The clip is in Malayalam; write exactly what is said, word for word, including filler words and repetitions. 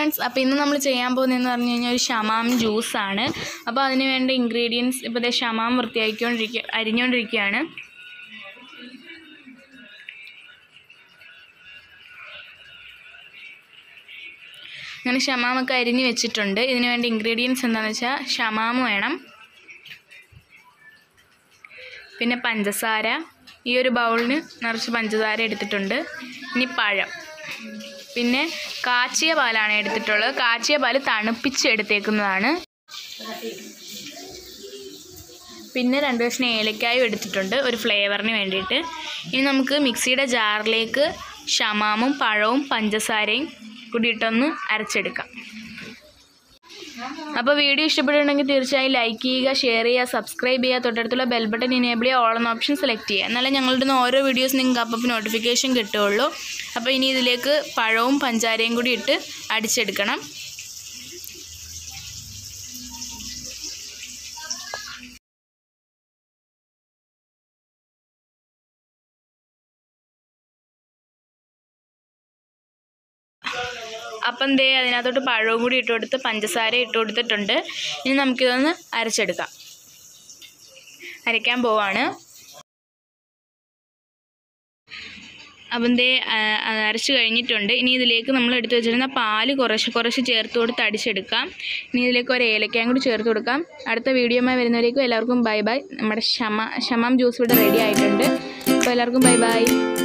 ഫ്രണ്ട്സ്, അപ്പോൾ ഇന്ന് നമ്മൾ ചെയ്യാൻ പോകുന്നതെന്ന് പറഞ്ഞു കഴിഞ്ഞാൽ ഒരു ഷമാം ജ്യൂസാണ്. അപ്പോൾ അതിന് വേണ്ട ഇൻഗ്രീഡിയൻസ് ഇപ്പോൾ ദേ ഷമാം വൃത്തിയാക്കിക്കൊണ്ടിരിക്കുക അരിഞ്ഞുകൊണ്ടിരിക്കുകയാണ്. അങ്ങനെ ഷമാമൊക്കെ അരിഞ്ഞ് വെച്ചിട്ടുണ്ട്. ഇതിന് വേണ്ട ഇൻഗ്രീഡിയൻസ് എന്താണെന്ന് വെച്ചാൽ ഷമാം വേണം, പിന്നെ പഞ്ചസാര, ഈ ഒരു ബൗളിന് നിറച്ച് പഞ്ചസാര എടുത്തിട്ടുണ്ട്. ഇനി പഴം, പിന്നെ കാച്ചിയ പാലാണ് എടുത്തിട്ടുള്ളത്. കാച്ചിയ പാൽ തണുപ്പിച്ച് എടുത്തേക്കുന്നതാണ്. പിന്നെ രണ്ട് കഷ്ണം ഏലക്കായും എടുത്തിട്ടുണ്ട് ഒരു ഫ്ലേവറിന് വേണ്ടിയിട്ട്. ഇനി നമുക്ക് മിക്സിയുടെ ജാറിലേക്ക് ഷമാമും പഴവും പഞ്ചസാരയും കൂടി ഇട്ടൊന്ന് അരച്ചെടുക്കാം. അപ്പോൾ വീഡിയോ ഇഷ്ടപ്പെട്ടിട്ടുണ്ടെങ്കിൽ തീർച്ചയായും ലൈക്ക് ചെയ്യുക, ഷെയർ ചെയ്യുക, സബ്സ്ക്രൈബ് ചെയ്യുക, തൊട്ടടുത്തുള്ള ബെൽ ബട്ടൺ ഇനേബിൾ ചെയ്യുക, ഓൾ എന്ന ഓപ്ഷൻ സെലക്ട് ചെയ്യുക. എന്നാലേ ഞങ്ങളുടെ ഓരോ വീഡിയോസ് നിങ്ങൾക്ക് അപ്പം നോട്ടിഫിക്കേഷൻ കിട്ടുകയുള്ളൂ. അപ്പോൾ ഇനി ഇതിലേക്ക് പഴവും പഞ്ചാരയും കൂടി ഇട്ട് അടിച്ചെടുക്കണം. അപ്പം ദേ അതിനകത്തോട്ട് പഴവും കൂടി ഇട്ട് കൊടുത്ത് പഞ്ചസാര ഇട്ട് കൊടുത്തിട്ടുണ്ട്. ഇനി നമുക്കിതൊന്ന് അരച്ചെടുക്കാം. അരയ്ക്കാൻ പോവാണ്. അപ്പം ദേ അരച്ച് കഴിഞ്ഞിട്ടുണ്ട്. ഇനി ഇതിലേക്ക് നമ്മൾ എടുത്ത് വെച്ചിരുന്ന പാല് കുറച്ച് കുറച്ച് ചേർത്ത് കൊടുത്ത് അടിച്ചെടുക്കാം. ഇനി ഇതിലേക്ക് ഒരു ഏലക്കയും കൂടി ചേർത്ത് കൊടുക്കാം. അടുത്ത വീഡിയോയുമായി വരുന്നവരേക്കും എല്ലാവർക്കും ബൈ ബൈ. നമ്മുടെ ഷമാ ഷമാം ജ്യൂസ് ഇവിടെ റെഡി ആയിട്ടുണ്ട്. അപ്പോൾ എല്ലാവർക്കും ബൈ ബൈ.